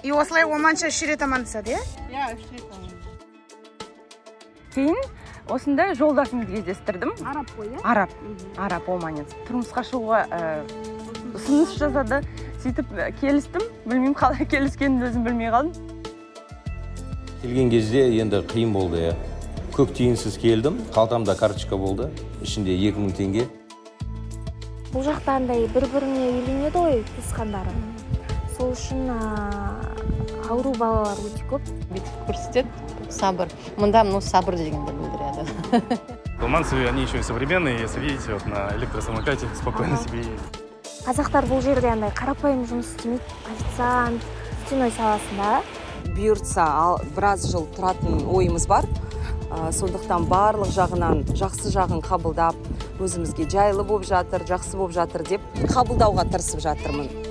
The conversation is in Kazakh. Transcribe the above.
И осылай оманша 3 рет амандасады, иә? Иә, 3 рет. Кейін осындай жолдасымды кездестірдім. Араб қой, иә? Араб оманец. Тұрмысқа шығуға ұсыныс жасады. Сөйтіп келістім. Білмеймін қалай келіскенімді өзім білмей қалдым. Келген кезде енді қиын болды, иә. Көк тиынсыз келдім. Қалтамда карточка болды. Ішінде 2000 теңге. Бұл жақта андай бір-біріне үйленеді ғой, туысқандары. Сол үшін ауру балалар өте көп. Бүйтіп көрсетеді, сабыр. Мында сабыр дегенді білдіреді. Оманцы, они еще и современные, если видите, вот на электросамокате спокойно себе ездят. Қазақтар бұл жерде андай қарапайым жұмыс істемейді. Официант, стеной саласында. Бұйыртса, біраз жыл тұратын ойымыз бар. Сондықтан барлық жағынан жақсы жағын қабылдап, өзімізге жайлы болып жатыр, жақсы болып жатыр деп қабылдауға тырысып жатырмын.